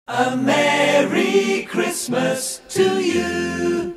A Merry Christmas to you.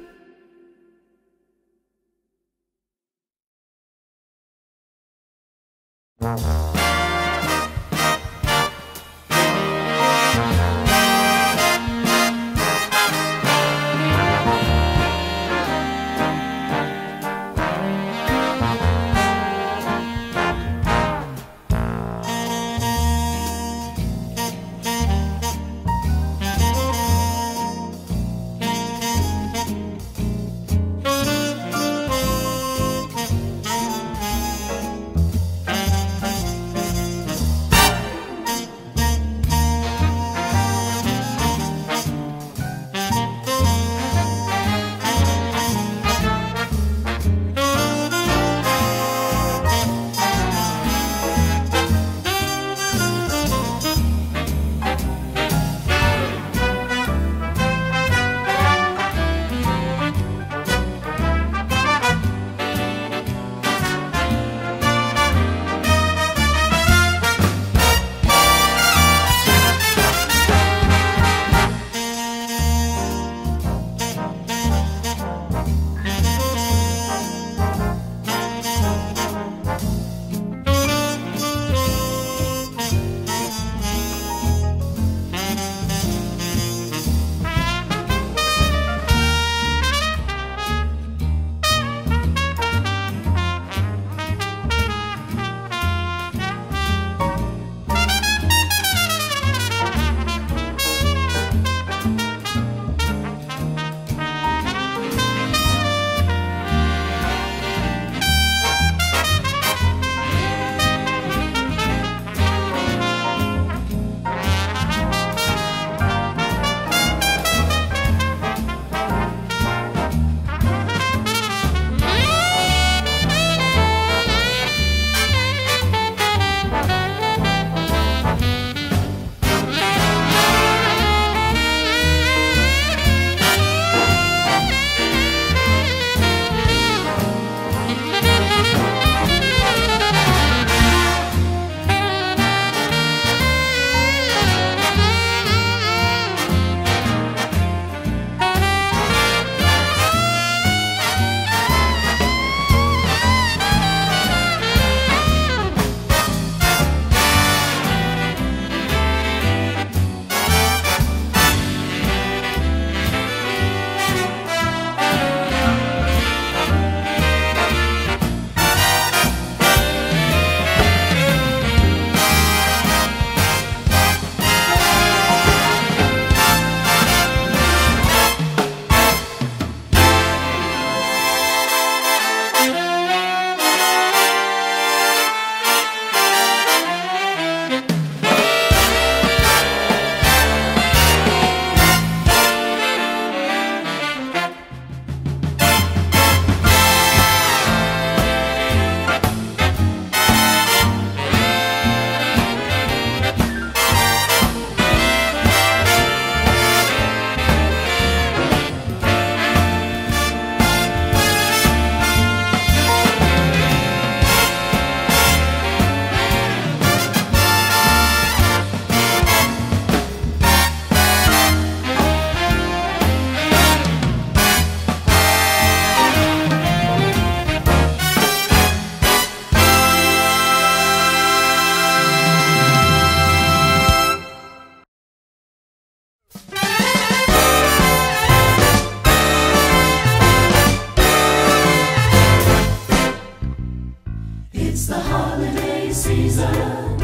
It's the holiday season,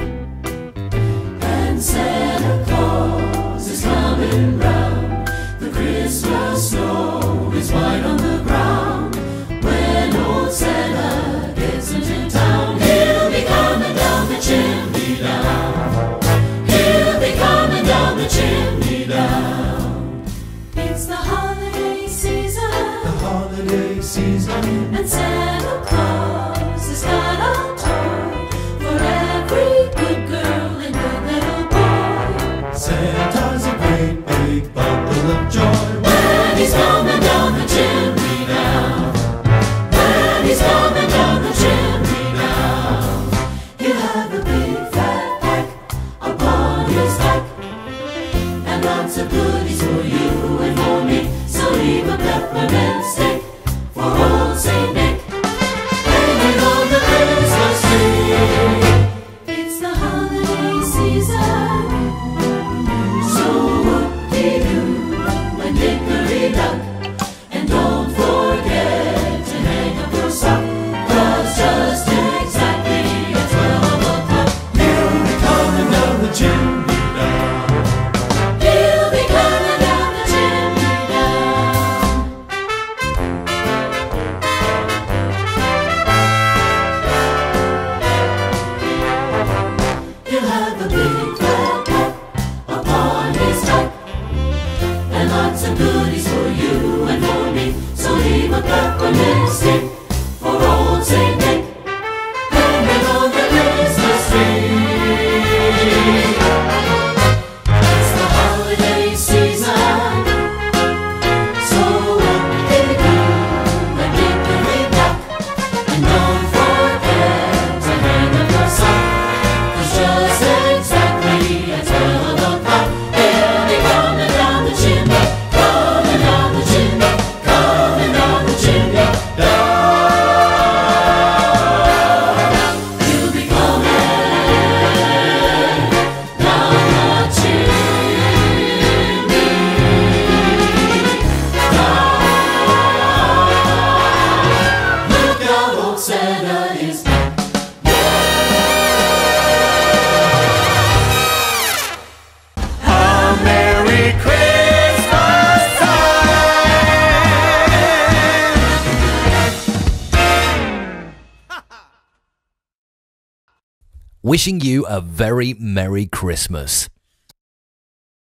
and Santa Claus is coming round. The Christmas snow is white on the ground. When old Santa gets into town, he'll be coming down the chimney down. He'll be coming down the chimney down. It's the holiday season, and Santa Claus has got a toy for every good girl and good little boy. Santa's a great big bundle of joy. When he's coming down the chimney now, when he's coming down the chimney now, he'll have a big fat pack upon his back, and lots of goodies for you and for me. So leave a peppermint stick for old Saint Nick, hanging on the Christmas tree. It's the holiday season, so whoop-dee-doo and dickory-dock. And don't forget to hang up your sock, 'cause just exactly at 12 o'clock He'll be coming down the chimney now. he'll be coming down the chimney down. He'll have a big fat hat upon his back, and lots of goodies for you and for me. So leave a peppermint stick for old Saint Nick, hanging on the Christmas tree. It's the holiday season, so whoop-dee-doo and dickory-dock. And don't forget to hang up your sock, 'cause just exactly at 12 o'clock he'll be coming down the chimney, coming down the chimney, coming down the chimney down. He'll be coming down the chimney down. Look out, old Santa is back. A Merry Christmas time! Wishing you a very Merry Christmas.